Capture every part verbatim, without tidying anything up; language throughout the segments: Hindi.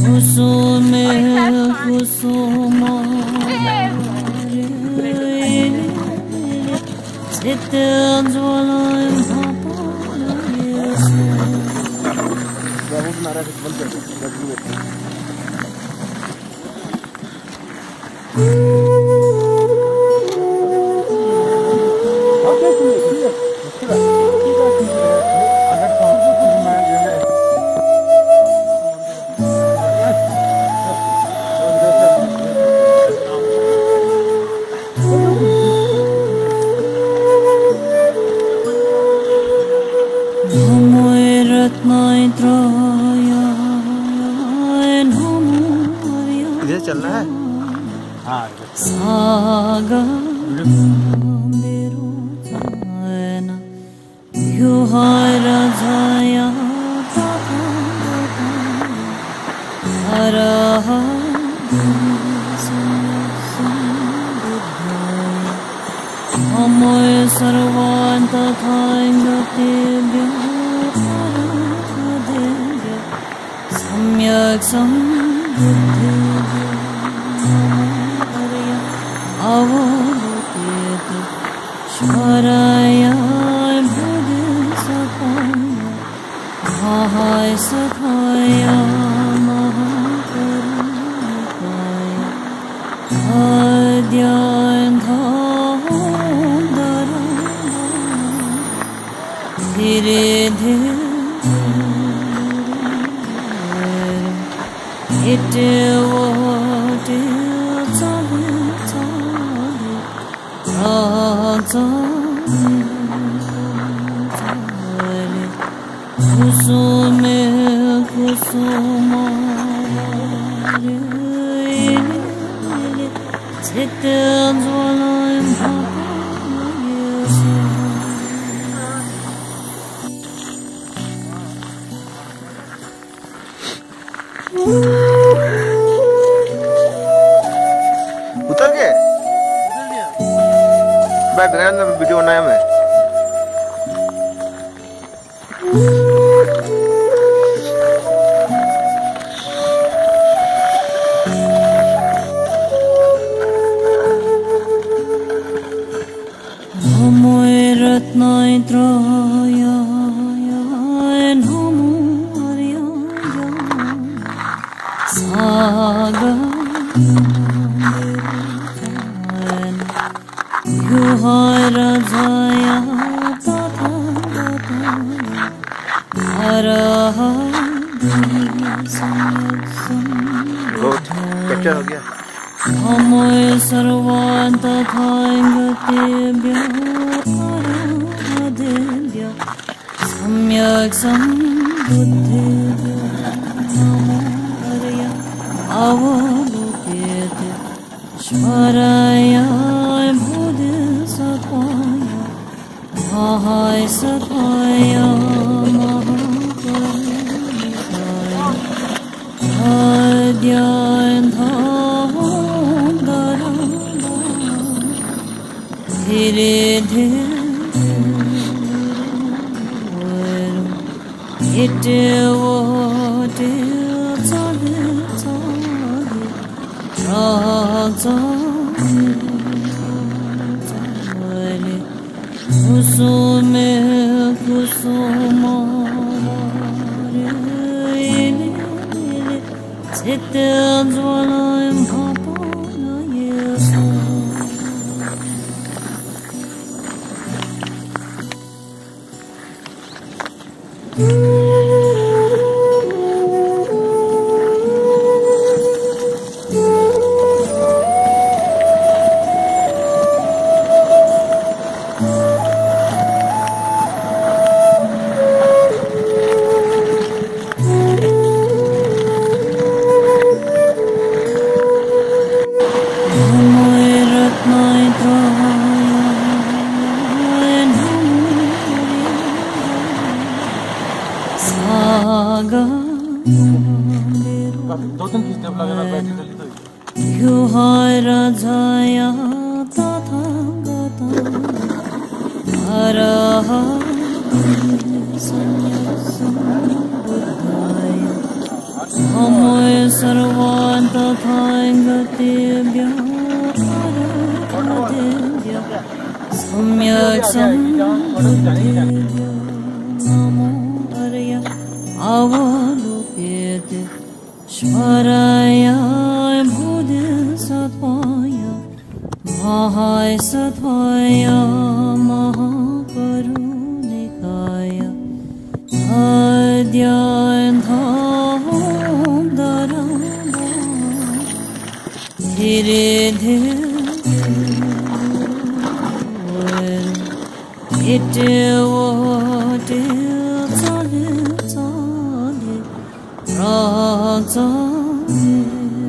कुसुमे कुसुमा इधर चलना है। हाँ सागा युहारा जाया हरहा अमय सर्वांत सम्यक् संबुद्धि अवलोकेत स्वराया महाय सखाय महाकरुणाय अद्यान्धर धीरे धीरे इटे वोटे चाले चाले राजा कुसुमे कुसुमा उतर गए बैकग्राउंड में वीडियो बनाया मैं। युहारा जाया हरहा कैप्चर हो गया। अमय सर्वांत सम्यक् संबुद्धि अवलोकेत स्वराया महाय सखाय महाकरुणाय अद्यान्धर धीरे धीरे इटे वोटे चाले चाले राजा कुसुमे कुसुमा चित्तज्वलयं दो तीन किस्तें लगाना बैटरी जल्दी तो युहारा जाया तथागता हरहा सम्यक् संबुद्धाय Amoy sarvan tathaingatebhyo aradebhyo samyak sambuddhebhyo namo arya avalokete shvaraya bodhisattvaya mahaya sattvaya mahaparunikaya adhyayanthavam dharam dhire dhire itevote tsale tsale ratsale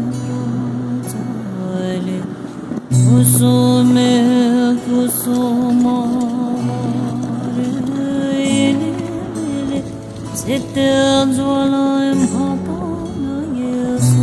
ratsale kusume kusumare ele ele setel jwalayam hapana yesu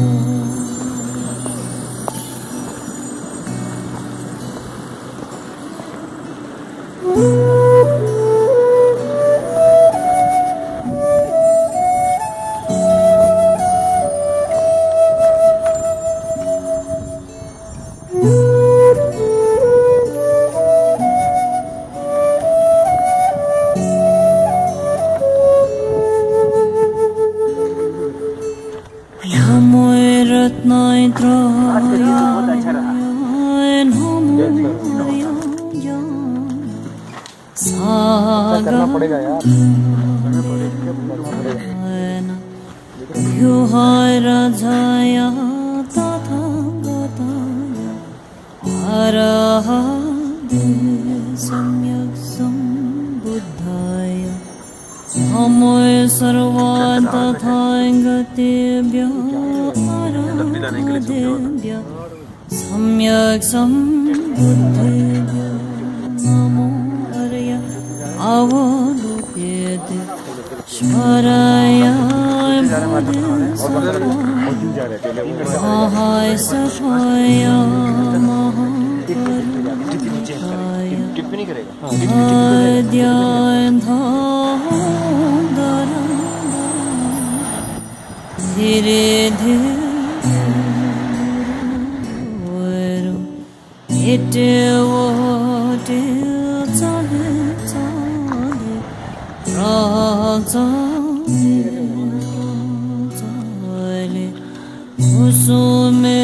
करना पड़ेगा यार Yuharajaya tathagataya arahade samyak sambuddhaya amoy sarvan tathaingatebhyo aradebhyo samyak sambuddhebhyo namo arya avalokete shvaraya mahaya sattvaya mahaparunikaya adhyayanthavam dharam dhire dhire itevote tsale tsale ratsale ratsale kusume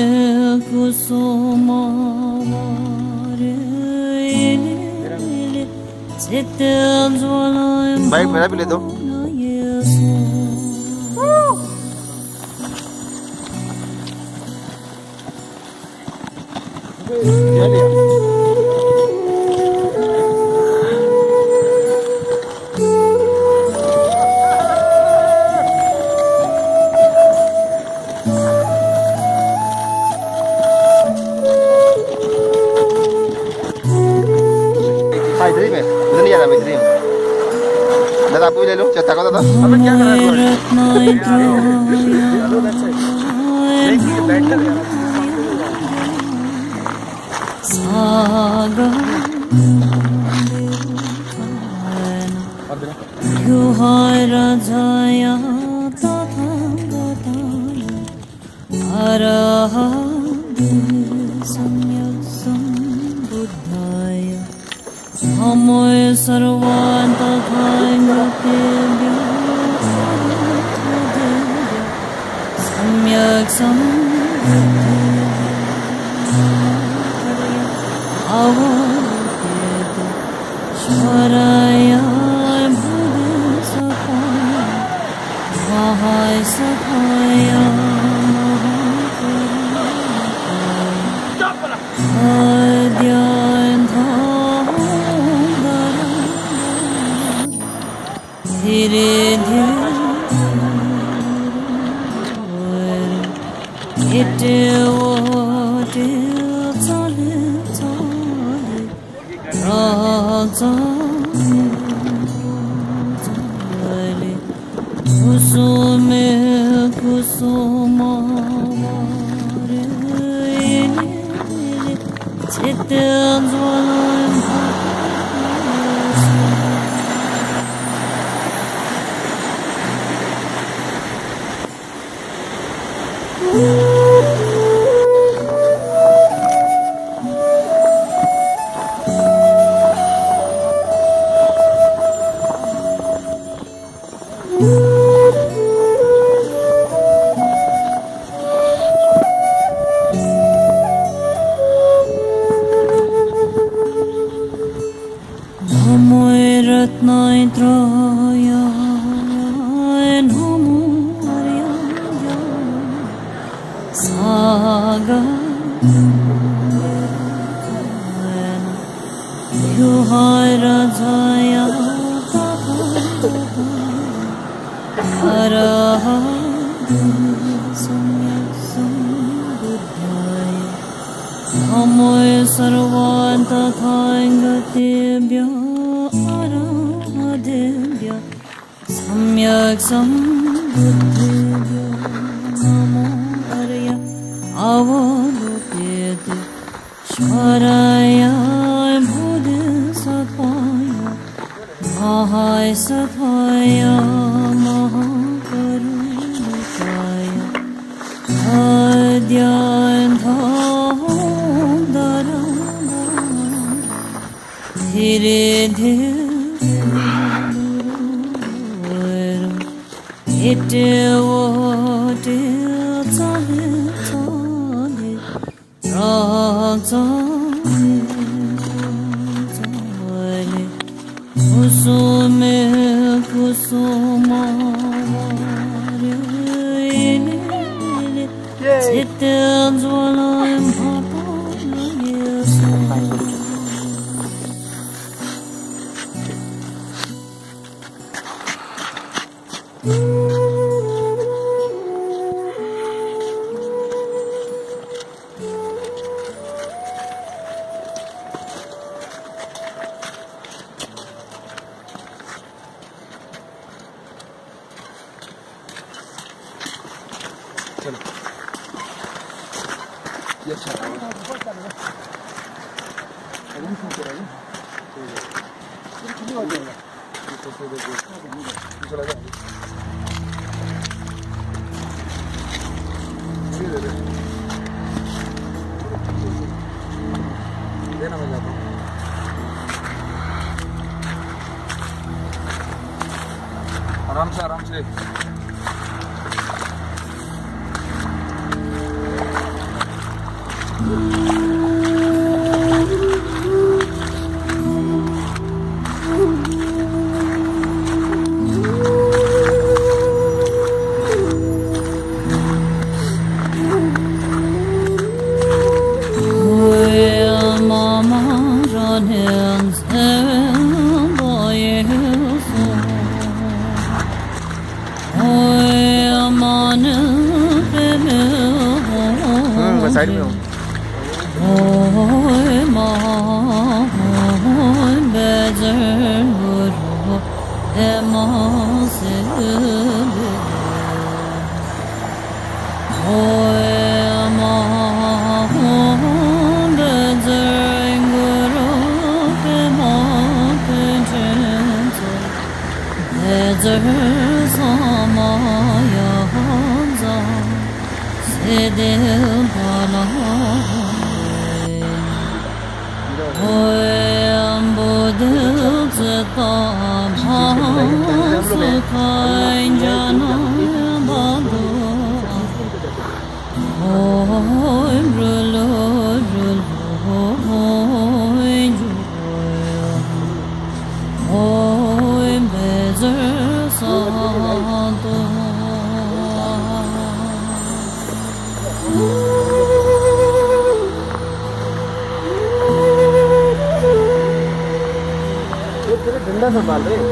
kusumare ele ele setel jwalayam bike मेरा भी ले दो इधर ही में उधर नहीं जाना मैं इधर ही हूँ दादा आपको भी ले लो चत्ता का दादा अबे क्या कर रहा है Yuharajaya tathagataya arahade samyak sambuddhaya amoy sarvan tathaingatebhyo aradebhyo samyak sambuddhebhyo avalokete shvaraya mahaya sattvaya mahaparunikaya adhyayanthavam dharam dhire dhire itevote tsale tsale ratsale ratsale kusume kusumare ele ele setel jwalayam Yuharajaya Arahatu Samyasambuddhaya Amoy Sarvanta Thaingatebhya Arahadebhya Samyak Sambuddhebhya Namo Arya Avalokete Shvaraya Bodhisattvaya Mahaya Satvaya Mahakarunakaya Adhyantaham Dharam Dhire Dhire Ite Vote Tzale Tzale Ratzale Tzale Kusume Kusuma Varya Chitte Jvalayam Bhapayasam आराम से आराम से साइड में हूँ डंडा संभाल रहे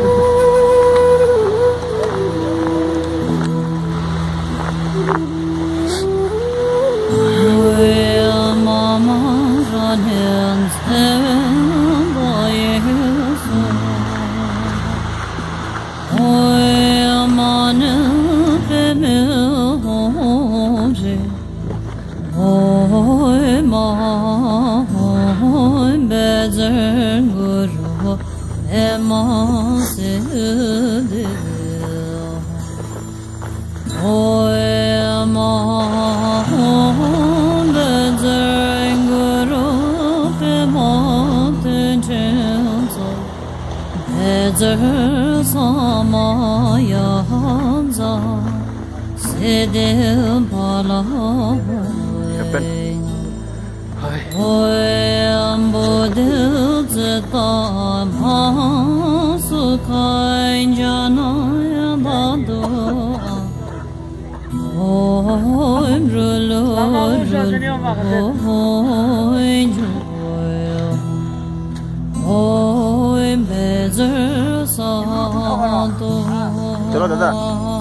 चलो दादा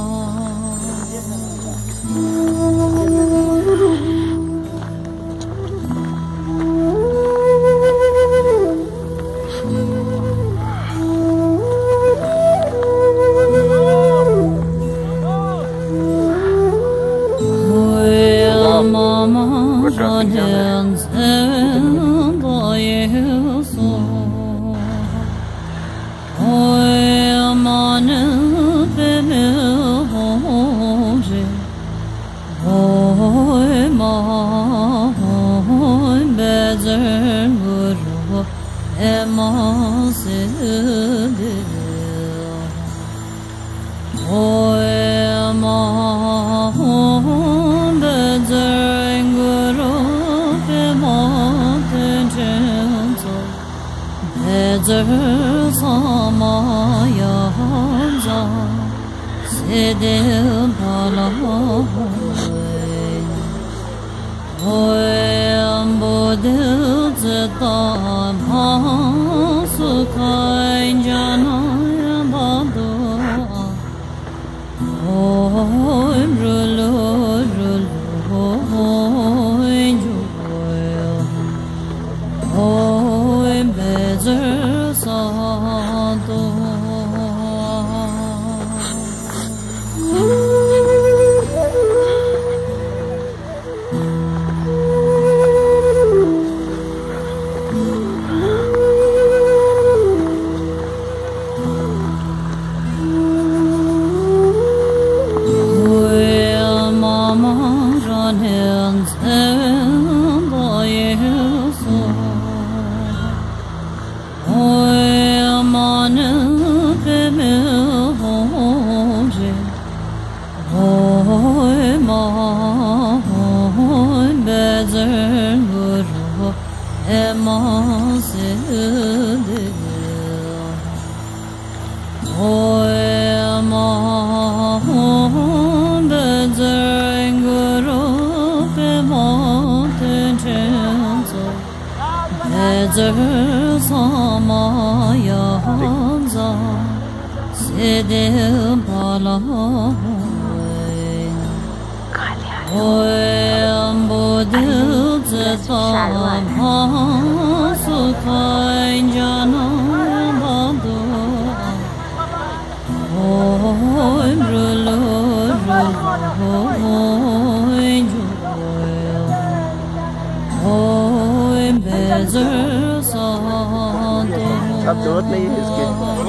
अब जरूरत नहीं है इसकी,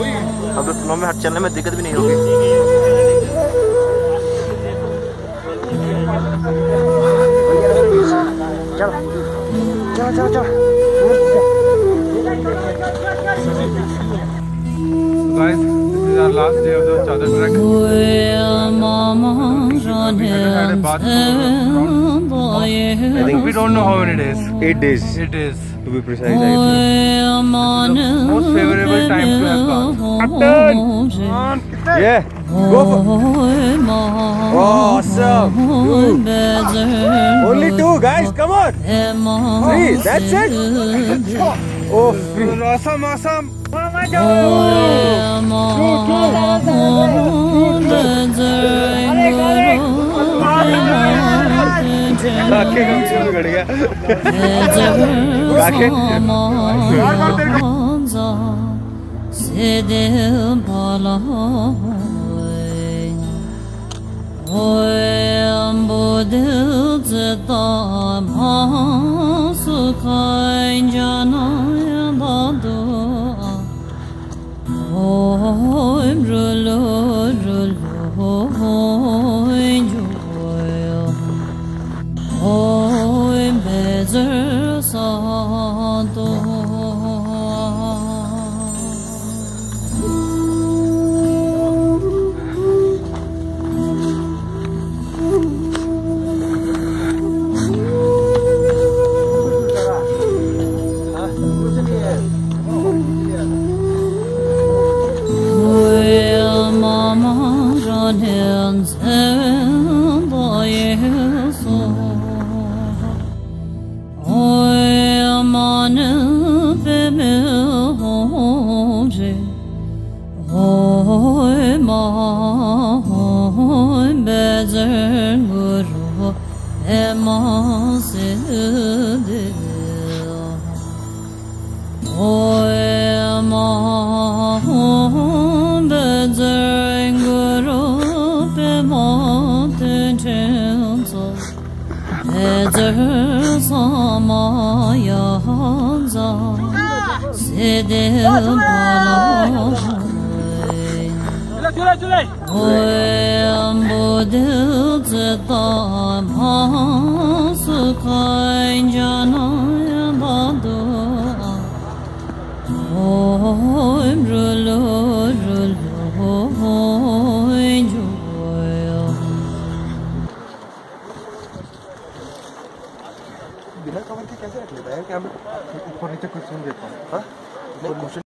अब तो स्लो में हाथ चलने में दिक्कत भी नहीं होगी। चलो चलो चलो चलो Guys, this is our last day of the Chadar trek. I think we don't know how many days. Eight days. Eight days. To be precise, I think. The most favorable time to have gone. Captain! Yeah. Go for. Oh, awesome. Dude. Only two guys. Come on. Three. That's it. Oh, free. Awesome, awesome. काके कम से कम गड़ गया काके बिना कवर के कैसे रख लेता है? क्या मैं ऊपर नीचे कुछ सुन देता हूँ? हाँ?